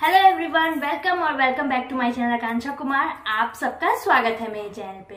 Hello everyone, welcome और welcome back to my channel Akanksha Kumar. आप सबका स्वागत है मेरे चैनल पे।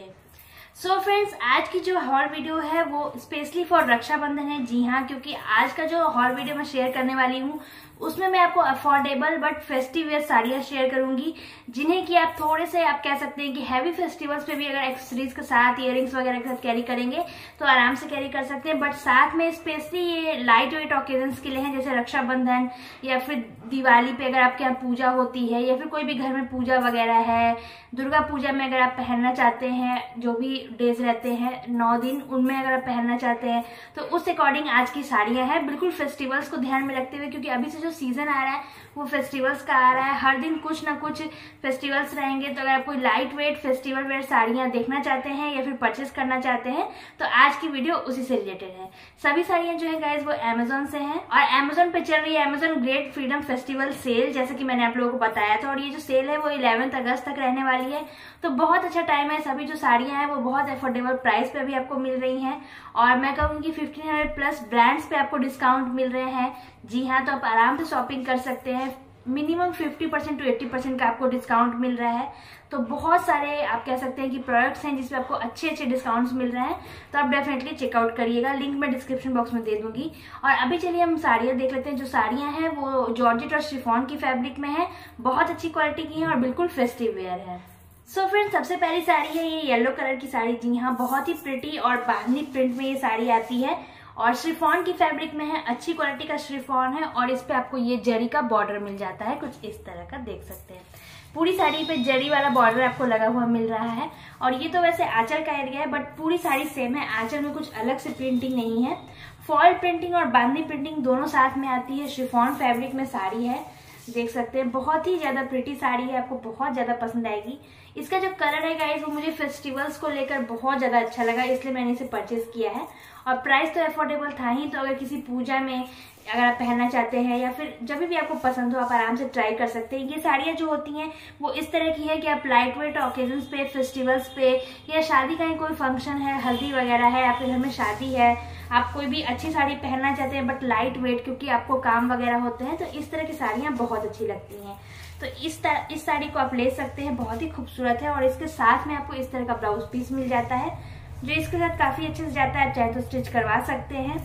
सो फ्रेंड्स, आज की जो हॉल वीडियो है वो स्पेशली फॉर रक्षाबंधन है। जी हाँ, क्योंकि आज का जो हॉल वीडियो मैं शेयर करने वाली हूँ उसमें मैं आपको अफोर्डेबल बट फेस्टिव वेयर साड़ियाँ शेयर करूंगी, जिन्हें कि आप थोड़े से आप कह सकते हैं कि हैवी फेस्टिवल्स पे भी अगर एक्सेसरीज के साथ, इयररिंग्स वगैरह के साथ कैरी करेंगे तो आराम से कैरी कर सकते हैं। बट साथ में स्पेशली ये लाइट वेट ओकेजन्स के लिए हैं, जैसे रक्षाबंधन या फिर दिवाली पे अगर आपके यहाँ पूजा होती है या फिर कोई भी घर में पूजा वगैरह है, दुर्गा पूजा में अगर आप पहनना चाहते हैं, जो भी डेज रहते हैं 9 दिन, उनमें अगर आप पहनना चाहते हैं तो उस अकॉर्डिंग आज की साड़ियां हैं, बिल्कुल फेस्टिवल्स को ध्यान में रखते हुए। क्योंकि अभी से जो सीजन आ रहा है वो फेस्टिवल्स का आ रहा है, हर दिन कुछ ना कुछ फेस्टिवल्स रहेंगे। तो अगर आप कोई लाइट वेट फेस्टिवल वेयर साड़ियां देखना चाहते हैं या फिर परचेस करना चाहते हैं तो आज की वीडियो उसी से रिलेटेड है। सभी साड़ियां जो है गाइज वो अमेजोन से हैं और अमेजोन पे चल रही है Amazon great freedom festival sale, जैसे कि मैंने आप लोगों को बताया था। और ये जो सेल है वो 11 अगस्त तक रहने वाली है, तो बहुत अच्छा टाइम है। सभी जो साड़ियां हैं वो बहुत अफोर्डेबल प्राइस पे अभी आपको मिल रही हैं और मैं कहूंगी 1500 प्लस ब्रांड्स पे आपको डिस्काउंट मिल रहे हैं। जी हाँ, तो आप आराम से शॉपिंग कर सकते हैं। मिनिमम 50% टू 80% का आपको डिस्काउंट मिल रहा है। तो बहुत सारे आप कह सकते हैं कि प्रोडक्ट्स हैं जिसपे आपको अच्छे अच्छे डिस्काउंट्स मिल रहे हैं, तो आप डेफिनेटली चेकआउट करिएगा। लिंक मैं डिस्क्रिप्शन बॉक्स में दे दूंगी। और अभी चलिए हम साड़ियां देख लेते हैं। जो साड़ियां हैं वो जॉर्जेट और शिफॉन की फैब्रिक में है, बहुत अच्छी क्वालिटी की है और बिल्कुल फेस्टिव वेयर है। सो फ्रेंड्स, सबसे पहली साड़ी है ये येलो कलर की साड़ी। जी हाँ, बहुत ही प्रिटी और बांधनी प्रिंट में ये साड़ी आती है और शिफॉन की फैब्रिक में है, अच्छी क्वालिटी का शिफॉन है। और इस पे आपको ये जरी का बॉर्डर मिल जाता है, कुछ इस तरह का देख सकते हैं। पूरी साड़ी पे जरी वाला बॉर्डर आपको लगा हुआ मिल रहा है। और ये तो वैसे आंचल का एरिया है बट पूरी साड़ी सेम है, आंचल में कुछ अलग से प्रिंटिंग नहीं है। फॉल प्रिंटिंग और बांधनी प्रिंटिंग दोनों साथ में आती है। शिफॉन फैब्रिक में साड़ी है, देख सकते हैं। बहुत ही ज्यादा प्रिटी साड़ी है, आपको बहुत ज्यादा पसंद आएगी। इसका जो कलर है गाइस वो मुझे फेस्टिवल्स को लेकर बहुत ज्यादा अच्छा लगा, इसलिए मैंने इसे परचेज किया है। और प्राइस तो अफोर्डेबल था ही, तो अगर किसी पूजा में अगर आप पहनना चाहते हैं या फिर जब भी आपको पसंद हो आप आराम से ट्राई कर सकते हैं। ये साड़ियाँ जो होती हैं वो इस तरह की है कि आप लाइट वेट ओकेजन्स पे, फेस्टिवल्स पे या शादी का ही कोई फंक्शन है, हल्दी वगैरह है, आपके घर में शादी है, आप कोई भी अच्छी साड़ी पहनना चाहते हैं बट लाइट वेट, क्योंकि आपको काम वगैरह होते हैं, तो इस तरह की साड़ियाँ बहुत अच्छी लगती हैं। तो इस साड़ी को आप ले सकते हैं, बहुत ही खूबसूरत है। और इसके साथ में आपको इस तरह का ब्लाउज पीस मिल जाता है जो इसके साथ काफी अच्छे से जाता है, आप चाहे तो स्टिच करवा सकते हैं।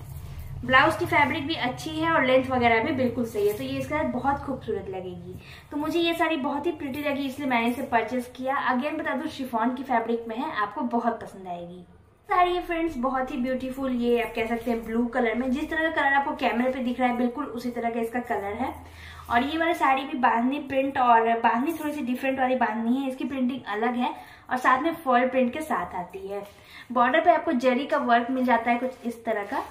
ब्लाउज की फैब्रिक भी अच्छी है और लेंथ वगैरह भी बिल्कुल सही है, तो ये इसके साथ बहुत खूबसूरत लगेगी। तो मुझे ये साड़ी बहुत ही प्रिटी लगी, इसलिए मैंने इसे परचेस किया। अगेन बता दूं, शिफॉन की फैब्रिक में है, आपको बहुत पसंद आएगी। साड़ी है फ्रेंड्स, बहुत ही ब्यूटीफुल, ये आप कह सकते हैं ब्लू कलर में। जिस तरह का कलर आपको कैमरे पे दिख रहा है बिल्कुल उसी तरह का इसका कलर है। और ये वाली साड़ी भी बांधनी प्रिंट, और बांधनी थोड़ी सी डिफरेंट वाली बांधनी है, इसकी प्रिंटिंग अलग है और साथ में फॉल प्रिंट के साथ आती है। बॉर्डर पे आपको जरी का वर्क मिल जाता है कुछ इस तरह का,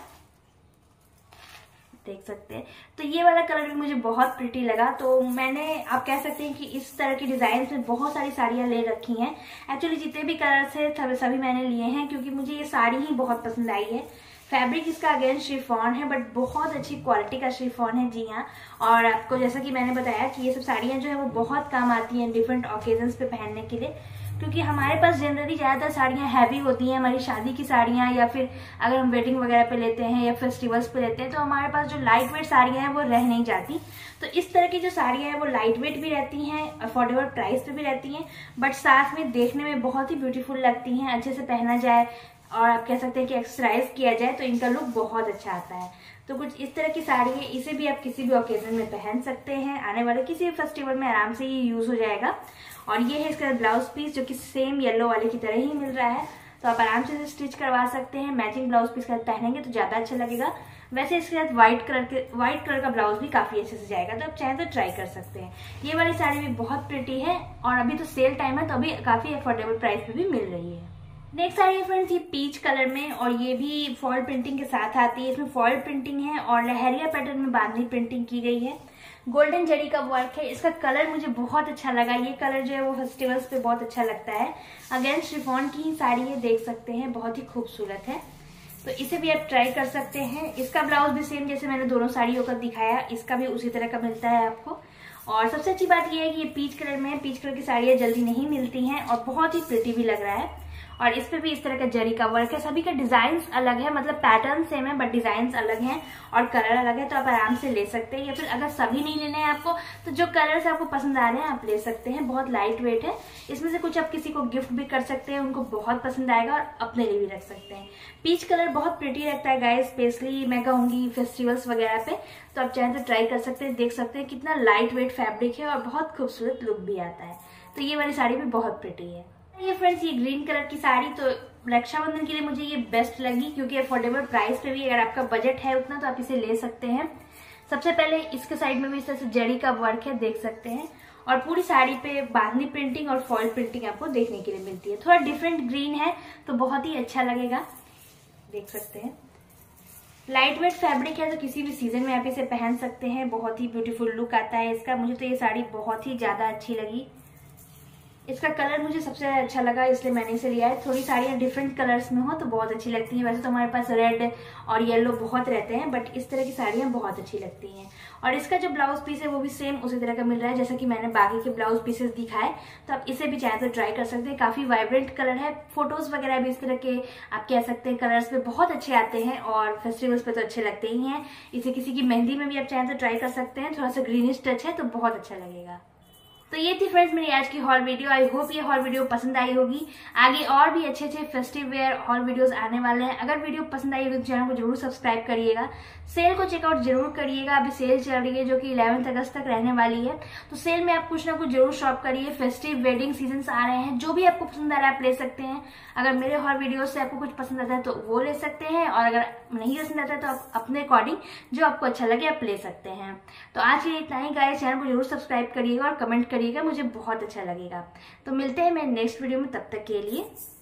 देख सकते हैं। तो ये वाला कलर भी मुझे बहुत प्रिटी लगा, तो मैंने आप कह सकते हैं कि इस तरह की डिजाइन में बहुत सारी साड़ियां ले रखी हैं। एक्चुअली जितने भी कलर्स है सभी मैंने लिए हैं क्योंकि मुझे ये साड़ी ही बहुत पसंद आई है। फैब्रिक इसका अगेन शिफॉन है बट बहुत अच्छी क्वालिटी का शिफॉन है। जी हाँ, और आपको जैसा कि मैंने बताया कि ये सब साड़ियां जो है वो बहुत काम आती हैं डिफरेंट ओकेजन्स पे पहनने के लिए, क्योंकि हमारे पास जनरली ज्यादातर साड़ियां हैवी होती हैं। हमारी शादी की साड़ियां या फिर अगर हम वेडिंग वगैरह पे लेते हैं या फेस्टिवल्स पे लेते हैं तो हमारे पास जो लाइट वेट साड़ियां हैं वो रह नहीं जाती। तो इस तरह की जो साड़ियां हैं वो लाइट वेट भी रहती हैं, अफोर्डेबल प्राइस पे भी रहती हैं, बट साथ में देखने में बहुत ही ब्यूटीफुल लगती हैं। अच्छे से पहना जाए और आप कह सकते हैं कि एक्सरसाइज किया जाए तो इनका लुक बहुत अच्छा आता है। तो कुछ इस तरह की साड़ी है, इसे भी आप किसी भी ओकेजन में पहन सकते हैं, आने वाले किसी भी फेस्टिवल में आराम से ये यूज हो जाएगा। और ये है इसका ब्लाउज पीस जो कि सेम येलो वाले की तरह ही मिल रहा है, तो आप आराम से स्टिच करवा सकते हैं। मैचिंग ब्लाउज पीस के साथ पहनेंगे तो ज्यादा अच्छा लगेगा। वैसे इसके साथ व्हाइट कलर का ब्लाउज भी काफी अच्छे से जाएगा, तो आप चाहें तो ट्राई कर सकते हैं। ये वाली साड़ी भी बहुत प्रिटी है और अभी तो सेल टाइम है तो अभी काफी अफोर्डेबल प्राइस पे भी मिल रही है। नेक्स्ट साड़ी है फ्रेंड्स, ये पीच कलर में और ये भी फॉल प्रिंटिंग के साथ आती है। इसमें फॉल प्रिंटिंग है और लहरिया पैटर्न में बांधनी प्रिंटिंग की गई है, गोल्डन जरी का वर्क है। इसका कलर मुझे बहुत अच्छा लगा, ये कलर जो है वो फेस्टिवल्स पे बहुत अच्छा लगता है। अगेन शिफॉन की ही साड़ी है, देख सकते हैं, बहुत ही खूबसूरत है, तो इसे भी आप ट्राई कर सकते हैं। इसका ब्लाउज भी सेम जैसे मैंने दोनों साड़ियों का दिखाया, इसका भी उसी तरह का मिलता है आपको। और सबसे अच्छी बात यह है कि ये पीच कलर में है, पीच कलर की साड़ियां जल्दी नहीं मिलती हैं और बहुत ही प्रिटी भी लग रहा है। और इस पे भी इस तरह का जरी का वर्क है। सभी का डिजाइन अलग है, मतलब पैटर्न सेम है बट डिजाइन अलग हैं और कलर अलग है, तो आप आराम से ले सकते हैं। या फिर अगर सभी नहीं लेने हैं आपको तो जो कलर्स आपको पसंद आ रहे हैं आप ले सकते हैं। बहुत लाइट वेट है, इसमें से कुछ आप किसी को गिफ्ट भी कर सकते हैं, उनको बहुत पसंद आएगा, और अपने लिए भी रख सकते हैं। पीच कलर बहुत प्रिटी लगता है गाइस, स्पेशली मैं कहूंगी फेस्टिवल्स वगैरह पे, तो आप चाहें तो ट्राई कर सकते हैं। देख सकते हैं कितना लाइट वेट फैब्रिक है और बहुत खूबसूरत लुक भी आता है। तो ये वाली साड़ी भी बहुत प्रिटी है। ये फ्रेंड्स ये ग्रीन कलर की साड़ी तो रक्षाबंधन के लिए मुझे ये बेस्ट लगी, क्योंकि अफोर्डेबल प्राइस पे भी, अगर आपका बजट है उतना तो आप इसे ले सकते हैं। सबसे पहले इसके साइड में भी इस तरह से जरी का वर्क है, देख सकते हैं, और पूरी साड़ी पे बांधनी प्रिंटिंग और फॉइल प्रिंटिंग आपको देखने के लिए मिलती है। थोड़ा डिफरेंट ग्रीन है तो बहुत ही अच्छा लगेगा, देख सकते हैं। लाइट वेट फैब्रिक है तो किसी भी सीजन में आप इसे पहन सकते हैं। बहुत ही ब्यूटीफुल लुक आता है इसका। मुझे तो ये साड़ी बहुत ही ज्यादा अच्छी लगी। इसका कलर मुझे सबसे अच्छा लगा, इसलिए मैंने इसे लिया है। थोड़ी साड़ियाँ डिफरेंट कलर्स में हो तो बहुत अच्छी लगती हैं। वैसे तो हमारे पास रेड और येलो बहुत रहते हैं, बट इस तरह की साड़ियाँ बहुत अच्छी लगती हैं। और इसका जो ब्लाउज पीस है वो भी सेम उसी तरह का मिल रहा है जैसा कि मैंने बाकी के ब्लाउज पीसेस दिखाए, तो आप इसे भी चाहे तो ट्राई कर सकते हैं। काफी वाइब्रेंट कलर है। फोटोज वगैरह भी इस तरह के आप कह सकते हैं कलर्स पे बहुत अच्छे आते हैं, और फेस्टिवल्स पे तो अच्छे लगते ही हैं। इसे किसी की मेहंदी में भी आप चाहें तो ट्राई कर सकते हैं। थोड़ा सा ग्रीनिश टच है तो बहुत अच्छा लगेगा। तो ये थी फ्रेंड्स मेरी आज की हॉल वीडियो। आई होप ये हॉल वीडियो पसंद आई होगी। आगे और भी अच्छे अच्छे फेस्टिव वेयर हॉल वीडियोस आने वाले हैं। अगर वीडियो पसंद आई होगी तो चैनल को जरूर सब्सक्राइब करिएगा। सेल को चेकआउट जरूर करिएगा। अभी सेल चल रही है जो कि 11 अगस्त तक रहने वाली है, तो सेल में आप कुछ ना कुछ जरूर शॉप करिए। फेस्टिव वेडिंग सीजन आ रहे हैं, जो भी आपको पसंद आ रहा है आप ले सकते हैं। अगर मेरे हॉल वीडियो से आपको कुछ पसंद आता है तो वो ले सकते हैं, और अगर नहीं पसंद आता है तो आप अपने अकॉर्डिंग जो आपको अच्छा लगे आप ले सकते हैं। तो आज के लिए इतना ही गाइस। चैनल को जरूर सब्सक्राइब करिएगा और कमेंट करिएगा, मुझे बहुत अच्छा लगेगा। तो मिलते हैं मैं नेक्स्ट वीडियो में, तब तक के लिए